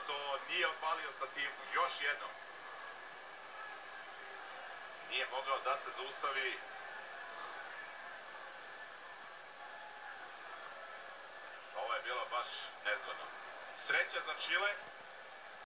što nije odpalio stativu. Još jednom. Nije mogao da se zaustavi. Ovo je bilo baš nezgodno. Sreća za Čile.